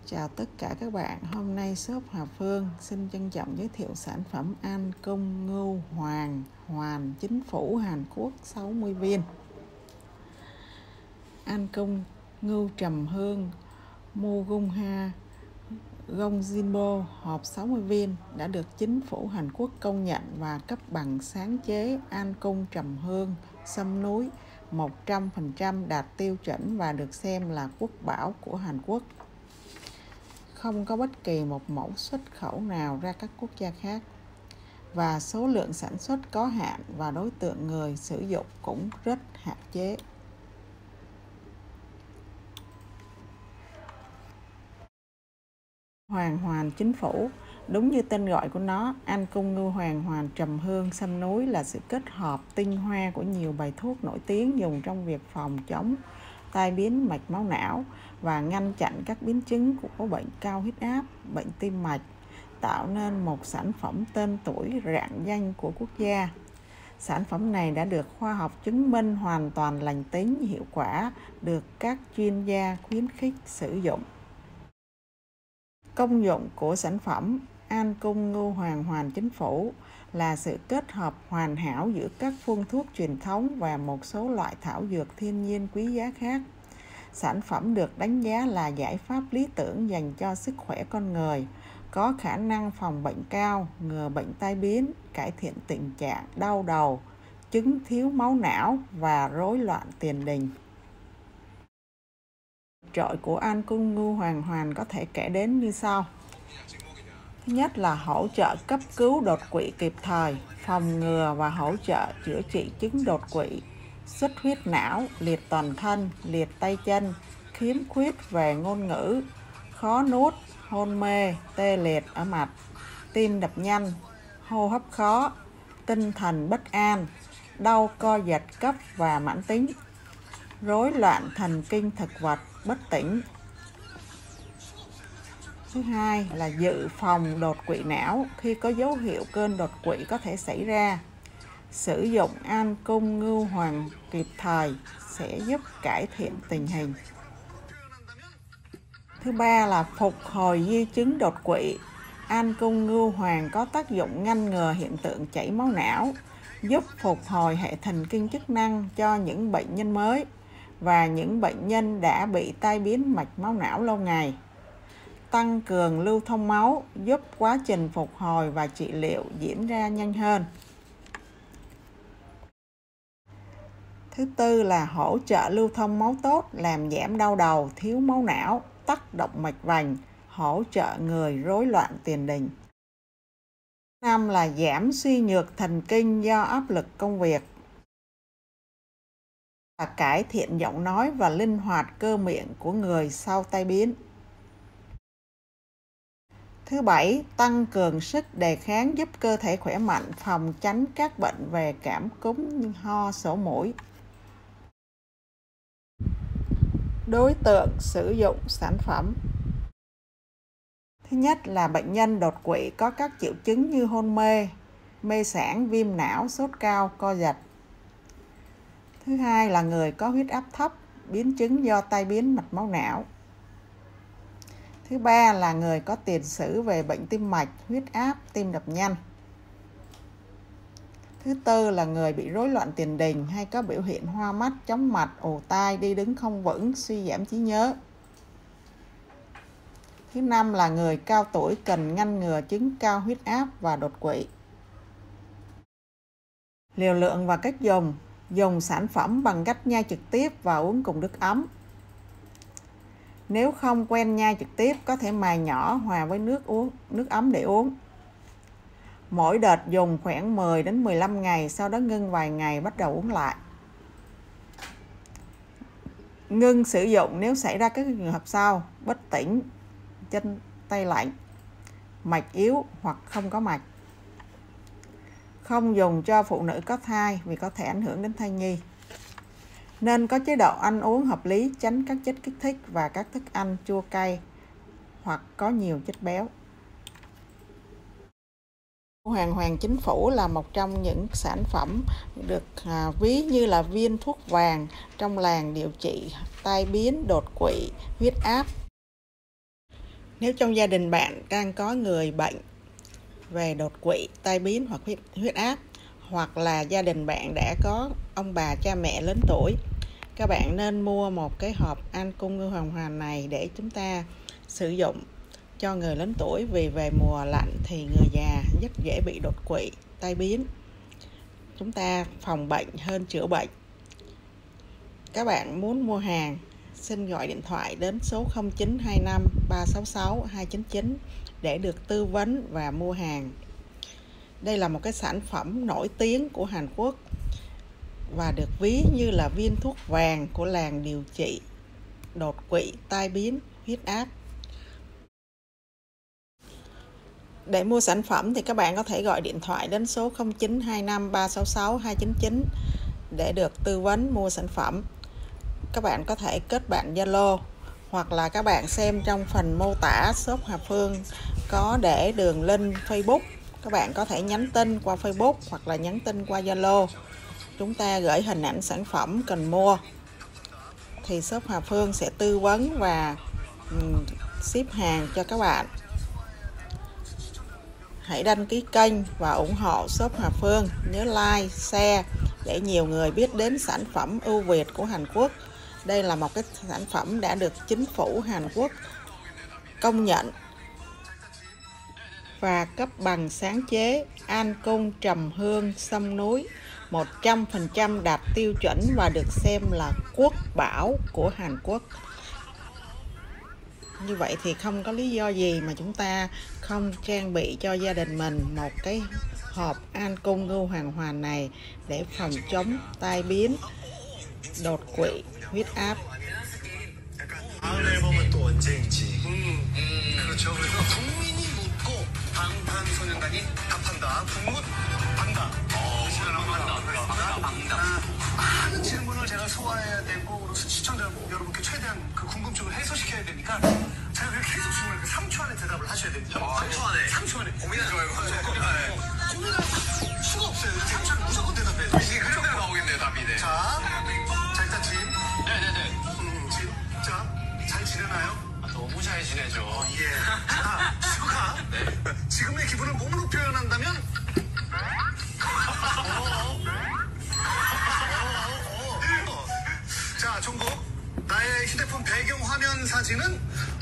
Chào tất cả các bạn, hôm nay shop Hà Phương xin trân trọng giới thiệu sản phẩm An Cung Ngưu Hoàng Hoàn Chính Phủ Hàn Quốc 60 viên. An Cung Ngưu Trầm Hương Mugunha Gongjinbo hộp 60 viên đã được Chính phủ Hàn Quốc công nhận và cấp bằng sáng chế An Cung Trầm Hương sâm núi 100% đạt tiêu chuẩn và được xem là quốc bảo của Hàn Quốc. Không có bất kỳ một mẫu xuất khẩu nào ra các quốc gia khác và số lượng sản xuất có hạn và đối tượng người sử dụng cũng rất hạn chế. Hoàng Hoàn Chính Phủ, đúng như tên gọi của nó, An Cung Ngưu Hoàng Hoàn Trầm Hương sâm núi là sự kết hợp tinh hoa của nhiều bài thuốc nổi tiếng dùng trong việc phòng chống tai biến mạch máu não và ngăn chặn các biến chứng của bệnh cao huyết áp, bệnh tim mạch, tạo nên một sản phẩm tên tuổi rạng danh của quốc gia. Sản phẩm này đã được khoa học chứng minh hoàn toàn lành tính, hiệu quả, được các chuyên gia khuyến khích sử dụng. Công dụng của sản phẩm An Cung Ngưu Hoàng Hoàn Chính Phủ là sự kết hợp hoàn hảo giữa các phương thuốc truyền thống và một số loại thảo dược thiên nhiên quý giá khác. Sản phẩm được đánh giá là giải pháp lý tưởng dành cho sức khỏe con người, có khả năng phòng bệnh cao, ngừa bệnh tai biến, cải thiện tình trạng đau đầu, chứng thiếu máu não và rối loạn tiền đình. Trội của An Cung Ngưu Hoàng Hoàn có thể kể đến như sau. Thứ nhất là hỗ trợ cấp cứu đột quỵ kịp thời, phòng ngừa và hỗ trợ chữa trị chứng đột quỵ, xuất huyết não, liệt toàn thân, liệt tay chân, khiếm khuyết về ngôn ngữ, khó nuốt, hôn mê, tê liệt ở mặt, tim đập nhanh, hô hấp khó, tinh thần bất an, đau co giật cấp và mãn tính, rối loạn thần kinh thực vật, bất tỉnh. Thứ hai là dự phòng đột quỵ não khi có dấu hiệu cơn đột quỵ có thể xảy ra. Sử dụng An Cung Ngưu Hoàng kịp thời sẽ giúp cải thiện tình hình. Thứ ba là phục hồi di chứng đột quỵ. An Cung Ngưu Hoàng có tác dụng ngăn ngừa hiện tượng chảy máu não, giúp phục hồi hệ thần kinh chức năng cho những bệnh nhân mới và những bệnh nhân đã bị tai biến mạch máu não lâu ngày. Tăng cường lưu thông máu, giúp quá trình phục hồi và trị liệu diễn ra nhanh hơn. Thứ tư là hỗ trợ lưu thông máu tốt, làm giảm đau đầu, thiếu máu não, tắc động mạch vành, hỗ trợ người rối loạn tiền đình. Năm là giảm suy nhược thần kinh do áp lực công việc và cải thiện giọng nói và linh hoạt cơ miệng của người sau tai biến. Thứ bảy, tăng cường sức đề kháng giúp cơ thể khỏe mạnh, phòng tránh các bệnh về cảm cúm như ho, sổ mũi. Đối tượng sử dụng sản phẩm. Thứ nhất là bệnh nhân đột quỵ có các triệu chứng như hôn mê, mê sản, viêm não, sốt cao, co giật. Thứ hai là người có huyết áp thấp, biến chứng do tai biến mạch máu não. Thứ ba là người có tiền sử về bệnh tim mạch, huyết áp, tim đập nhanh. Thứ tư là người bị rối loạn tiền đình hay có biểu hiện hoa mắt, chóng mặt, ù tai, đi đứng không vững, suy giảm trí nhớ. Thứ năm là người cao tuổi cần ngăn ngừa chứng cao huyết áp và đột quỵ. Liều lượng và cách dùng. Dùng sản phẩm bằng cách nhai trực tiếp và uống cùng nước ấm. Nếu không quen nhai trực tiếp, có thể mài nhỏ hòa với nước ấm để uống. Mỗi đợt dùng khoảng 10 đến 15 ngày, sau đó ngưng vài ngày bắt đầu uống lại. Ngưng sử dụng nếu xảy ra các trường hợp sau: bất tỉnh, chân tay lạnh, mạch yếu hoặc không có mạch. Không dùng cho phụ nữ có thai vì có thể ảnh hưởng đến thai nhi. Nên có chế độ ăn uống hợp lý, tránh các chất kích thích và các thức ăn chua cay hoặc có nhiều chất béo. Hoàng Hoàn Chính Phủ là một trong những sản phẩm được ví như là viên thuốc vàng trong làng điều trị tai biến, đột quỵ, huyết áp. Nếu trong gia đình bạn đang có người bệnh về đột quỵ, tai biến hoặc huyết áp, hoặc là gia đình bạn đã có ông bà cha mẹ lớn tuổi, các bạn nên mua một cái hộp An Cung Ngư Hoàng Hoàn này để chúng ta sử dụng cho người lớn tuổi, vì về mùa lạnh thì người già rất dễ bị đột quỵ, tai biến. Chúng ta phòng bệnh hơn chữa bệnh. Các bạn muốn mua hàng, xin gọi điện thoại đến số 0925 366 299 để được tư vấn và mua hàng. Đây là một cái sản phẩm nổi tiếng của Hàn Quốc và được ví như là viên thuốc vàng của làng điều trị đột quỵ, tai biến, huyết áp. Để mua sản phẩm thì các bạn có thể gọi điện thoại đến số 0925 366 299 để được tư vấn mua sản phẩm. Các bạn có thể kết bạn Zalo, hoặc là các bạn xem trong phần mô tả shop Hà Phương có để đường link Facebook. Các bạn có thể nhắn tin qua Facebook hoặc là nhắn tin qua Zalo. Chúng ta gửi hình ảnh sản phẩm cần mua thì shop Hà Phương sẽ tư vấn và ship hàng cho các bạn. Hãy đăng ký kênh và ủng hộ shop Hà Phương. Nhớ like, share để nhiều người biết đến sản phẩm ưu việt của Hàn Quốc. Đây là một cái sản phẩm đã được chính phủ Hàn Quốc công nhận và cấp bằng sáng chế An Cung trầm hương sông núi 100% đạt tiêu chuẩn và được xem là quốc bảo của Hàn Quốc. Như vậy thì không có lý do gì mà chúng ta không trang bị cho gia đình mình một cái hộp An Cung Ngư Hoàng Hoàn này để phòng chống tai biến, đột quỵ, huyết áp. 다음 앨범은 또 언제인지. 그렇죠. 그래서 국민이 묻고 방탄소년단이 답한다. 국문 방다. 많은 질문을 제가 소화해야 되고, 시청자 여러분께 최대한 그 궁금증을 해소시켜야 되니까 제가 그렇게 계속 질문을 3초 안에 대답을 하셔야 됩니다. 3초 안에? 3초 안에. 고민하지 말고. 고민할 수가 없어요. 3초 안에 무조건 대답해야 돼요. 이게 그대로 나오겠네요, 답이. 네. 자, 일단 진. 네네네. 진. 자, 잘 지내나요? 너무 잘 지내죠. 예. 자, 시구카. 네. 지금의 기분을 몸으로 표현한다면? 자, 종국. 나의 휴대폰 배경 화면 사진은